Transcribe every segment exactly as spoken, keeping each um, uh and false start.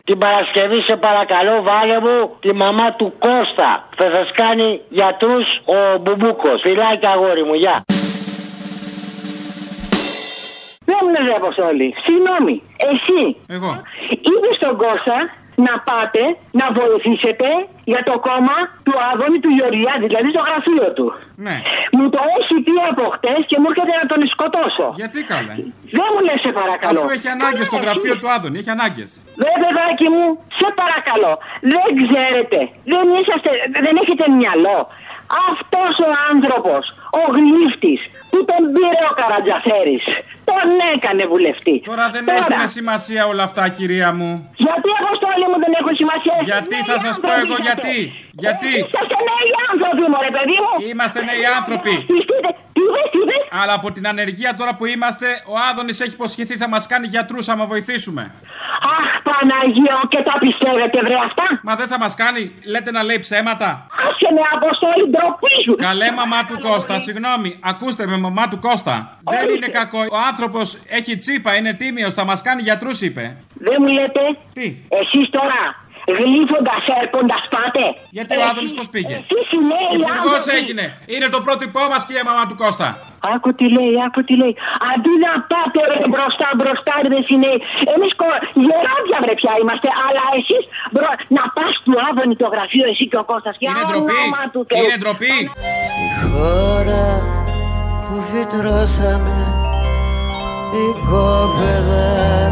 Την Παρασκευή σε παρακαλώ βάλε μου τη μαμά του Κώστα. Θα σας κάνει γιατρούς ο Μπουμπούκος. Φιλάκι αγόρι μου, γεια. Δεν μου λες Αποστόλη, συγγνώμη, εσύ Εγώ είπες στον Κώστα να πάτε να βοηθήσετε για το κόμμα του Άδωνη του Γεωργιάδη, δηλαδή στο γραφείο του. Ναι. Μου το έχει πει από χτες και μου έρχεται να τον σκοτώσω. Γιατί καλά? Δεν μου λες σε παρακαλώ. Αφού έχει ανάγκες στο γραφείο του Άδωνη, έχει ανάγκες. Δε παιδάκι μου, σε παρακαλώ. Δεν ξέρετε, δεν είσαστε, δεν έχετε μυαλό. Αυτός ο άνθρωπος, ο γλύφτης, που τον πήρε ο Καρατζαφέρης, τον έκανε βουλευτή. Τώρα δεν Τώρα... έχουν σημασία όλα αυτά, κυρία μου. Γιατί Αποστόλη μου δεν έχουν σημασία? Γιατί θα σας πω εγώ γιατί. Γιατί. Είσαστε νέοι άνθρωποι, μωρέ παιδί μου. Είμαστε νέοι άνθρωποι. Τι είπες, τι είπες? Αλλά από την ανεργία τώρα που είμαστε, ο Άδωνης έχει υποσχεθεί θα μας κάνει γιατρούς άμα βοηθήσουμε. Αχ, Παναγία, και τα πιστεύετε βρε αυτά? Μα δεν θα μας κάνει, λέτε να λέει ψέματα. Άσε με Αποστόλη, ντροπή σου. Καλέ μαμά του Κώστα, συγγνώμη, ακούστε με μαμά του Κώστα. Δεν είναι κακό, ο άνθρωπος έχει τσίπα, είναι τίμιος, θα μας κάνει γιατρούς είπε. Δεν μου λέτε. Τι? Εσείς τώρα γλύφοντας έρχοντας πάτε. Γιατί ο Άδωνης πώς πήγε? Εσείς οι νέοι υπουργός έγινε, είναι το πρότυπό μας κύριε μαμά του Κώστα. Άκου τι λέει, άκου τι λέει. Αντί να πάτε ρε, μπροστά, μπροστά ρε οι νέοι. Εμείς κο... γεράδια βρε πια είμαστε, αλλά εσείς μπρο... να πας του Άδωνη το γραφείο εσύ και ο Κώστας. Είναι ντροπή, είναι ντροπή. Στη χώρα που φυτρώσαμε οικόπεδα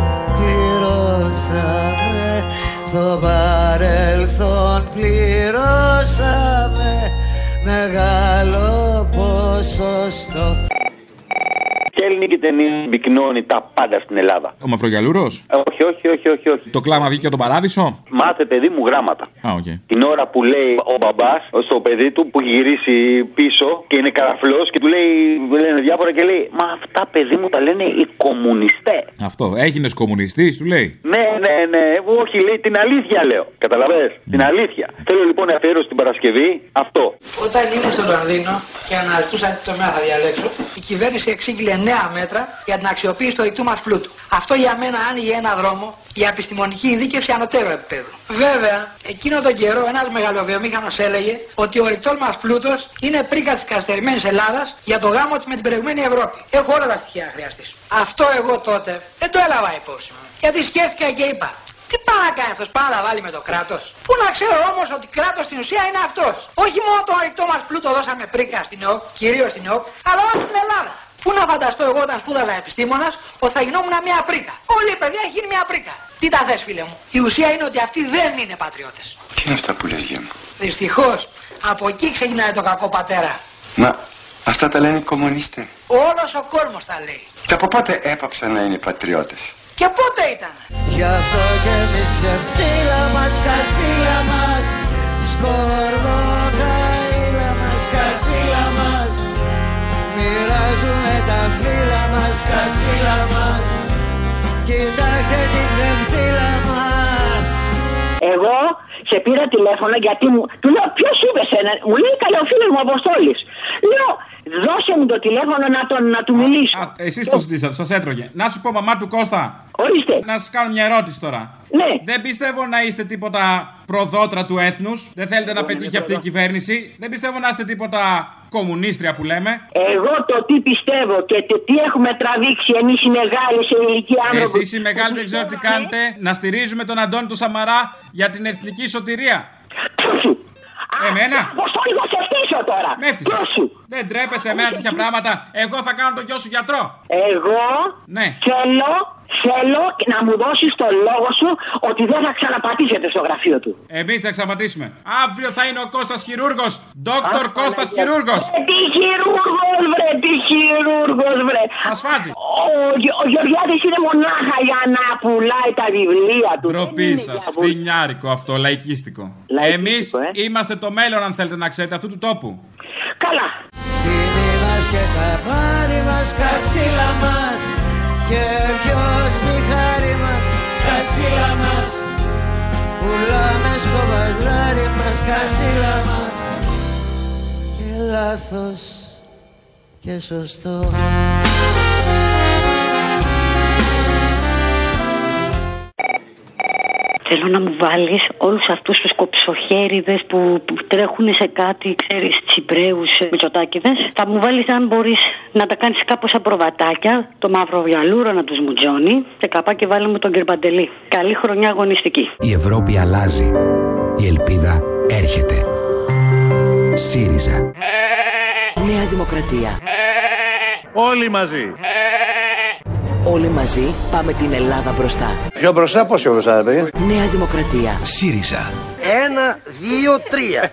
κληρώσαμε, στο παρελθόν πληρώσαμε μεγάλο ποσοστό. Και ελληνική ταινία πυκνώνει τα πάντα στην Ελλάδα. Ο Μαυρογιαλούρος? Όχι, όχι, όχι, όχι, όχι. Το κλάμα βγήκε από τον παράδεισο? Μάθε παιδί μου γράμματα. Α, οκ. Okay. Την ώρα που λέει ο μπαμπάς στο παιδί του που έχει γυρίσει πίσω και είναι καραφλός και του λέει, λένε διάφορα και λέει, μα αυτά παιδί μου τα λένε οι κομμουνιστές. Αυτό, έγινες κομμουνιστής, του λέει. Ναι, ναι, ναι, όχι, λέει την αλήθεια λέω. Καταλαβες, mm. την αλήθεια. Θέλω λοιπόν να αφιέρωσω την Παρασκευή αυτό. Όταν ήμουν στο Λονδίνο και αναζητούσα τι τομέα θα διαλέξω, η κυβέρνηση εξήγηλε νέα μέτρα για την αξιοποίηση του ορυκτού μας πλούτου. Αυτό για μένα άνοιγε ένα δρόμο για επιστημονική ειδίκευση ανωτέρω επίπεδου. Βέβαια, εκείνο τον καιρό ένας μεγαλοβιομήχανος έλεγε ότι ο ορυκτός μας πλούτος είναι πρίκα της καθυστερημένης Ελλάδας για το γάμο της με την προηγμένη Ευρώπη. Έχω όλα τα στοιχεία να χρειαστείς. Αυτό εγώ τότε δεν το έλαβα υπόψη. Γιατί σκέφτηκα και είπα, τι πάει να κάνει αυτός, πάει να βάλει με το κράτος? Πού να ξέρω όμως ότι κράτος στην ουσία είναι αυτός. Όχι μόνο το ορυκτό μας πλούτο δώσαμε πρίκα στην ΕΟΚ, κυρίως στην ΕΟΚ, αλλά όλη την Ελλάδα. Πού να φανταστώ εγώ όταν σπούδαζα επιστήμονας ότι θα γινόμουν μια πρίκα. Όλη η παιδεία έχει γίνει μια πρίκα. Τι τα θες φίλε μου? Η ουσία είναι ότι αυτοί δεν είναι πατριώτες. Τι είναι αυτά που λες γεια μου? Δυστυχώς, από εκεί ξεκινάει το κακό πατέρα. Μα αυτά τα λένε οι κομμουνιστές. Όλος ο κόσμος τα λέει. Και από πότε έπαψαν να είναι πατριώτες? Και πότε ήταν? Γι' αυτό και εμείς ξεφτύλα μας, κασίλα μας, σκορδοκαίλα μας, κασίλα μας, μοιράζουμε τα φύλλα μας, κασίλα μας, κοιτάξτε την ξεφτύλα μας. Εγώ σε πήρα τηλέφωνο γιατί μου... Του λέω ποιος είπε σένα? Μου λέει καλά ο φίλος μου Αποστόλης. Λέω δώσε μου το τηλέφωνο να, τον, να του μιλήσω. Α, εσείς το ζητήσατε, σας έτρωγε. Να σου πω μαμά του Κώστα. Ορίστε. Να σας κάνω μια ερώτηση τώρα. Ναι. Δεν πιστεύω να είστε τίποτα προδότρα του έθνους. Δεν θέλετε να πετύχει αυτή η κυβέρνηση. Δεν πιστεύω να είστε τίποτα κομμουνίστρια που λέμε. Εγώ το τι πιστεύω και το τι έχουμε τραβήξει εμείς οι μεγάλοι σε ηλικία άνθρωποι. Εσείς οι μεγάλοι δεν ξέρω τι κάνετε. Να στηρίζουμε τον Αντώνη του Σαμαρά για την εθνική σωτηρία. Εμένα. Αποστόλη θα σε φτύσω τώρα. Με έφτυσες. Δεν τρέπεσαι εμένα τέτοια πράγματα. Εγώ θα κάνω το γιο σου γιατρό. Εγώ ναι. θέλω, θέλω να μου δώσεις το λόγο σου ότι δεν θα ξαναπατήσετε στο γραφείο του. Εμείς θα ξαναπατήσουμε. Αύριο θα είναι ο Κώστας χειρούργος. Δόκτωρ Κώστας χειρούργος. Ε, τι χειρούργος βρε, τι χειρούργος βρε. Θα σφάζει. Ο, ο Γεωργιάδης είναι μονάχα για να πουλάει τα βιβλία του. Ντροπή σας, φθινιάρικο αυτό, λαϊκίστικο. Εμείς ε? είμαστε το μέλλον αν θέλετε να ξέρετε αυτού του τόπου. Καλά. Τίμη μας και τα πάρη μας, κασίλα μας, και ποιος τη χάρη μας, κασίλα μας, πουλάμε στο μπαζάρι μας, κασίλα μας, και λάθος και σωστό. Θέλω να μου βάλεις όλους αυτούς τους κοψοχέριδες που, που τρέχουν σε κάτι, ξέρεις, Τσιπραίους, Μητσοτάκηδες. Θα μου βάλεις, αν μπορείς, να τα κάνεις κάπως σαν προβατάκια, το μαύρο βιαλούρο να τους μουτζώνει και καπάκι βάλε μου τον Κυρπαντελή. Καλή χρονιά αγωνιστική. Η Ευρώπη αλλάζει. Η ελπίδα έρχεται. ΣΥΡΙΖΑ. Νέα Δημοκρατία. Όλοι μαζί. Όλοι μαζί πάμε την Ελλάδα μπροστά. Πιο μπροστά, πώς πιο μπροστά, παιδιά. Νέα Δημοκρατία. ΣΥΡΙΖΑ. Ένα, δύο, τρία.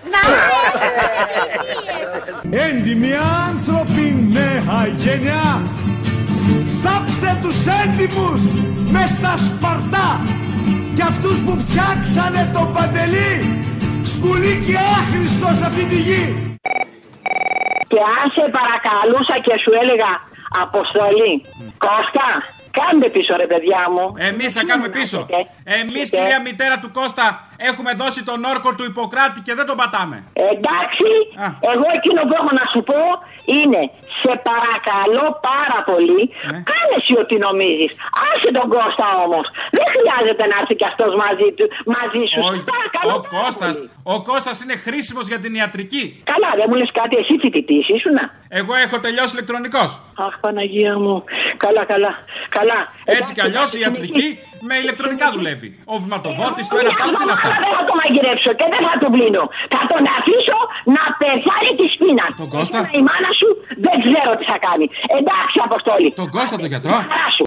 Έντιμοι άνθρωποι, νέα γενιά, θάψτε τους έντιμους μες στα Σπαρτά κι αυτούς που φτιάξανε τον Παντελή σκουλί και άχρηστο σε αυτή τη γη. Και αν σε παρακαλούσα και σου έλεγα Αποστολή, Κώστα, κάντε πίσω ρε παιδιά μου. Εμείς θα κάνουμε πίσω. Εμείς, κυρία μητέρα του Κώστα, έχουμε δώσει τον όρκο του Ιπποκράτη και δεν τον πατάμε. Εντάξει, Α. εγώ εκείνο που έχω να σου πω είναι, σε παρακαλώ πάρα πολύ, ναι. κάνε εσύ ό,τι νομίζεις. Άσε τον Κώστα όμως. Δεν χρειάζεται να έρθει κι αυτός μαζί, του, μαζί σου. Ο, παρακαλώ, ο, Κώστας, ο Κώστας είναι χρήσιμος για την ιατρική. Καλά, δεν μου λες κάτι, εσύ φοιτητής ήσουνα. Εγώ έχω τελειώσει ηλεκτρονικός. Αχ, Παναγία μου. Καλά, καλά. καλά. Έτσι κι αλλιώς η ιατρική με ηλεκτρονικά δουλεύει. Ο βηματοδότης, το ένα το άλλο, τι είναι αυτά. Δεν θα το μαγειρέψω και δεν θα τον πλύνω. Θα τον αφήσω να πεθάνει τη σπίνα. Τον Κώστα. Η μάνα σου δεν ξέρω τι θα κάνει. Εντάξει, Αποστόλη. Τον Κώστα, τον γιατρό.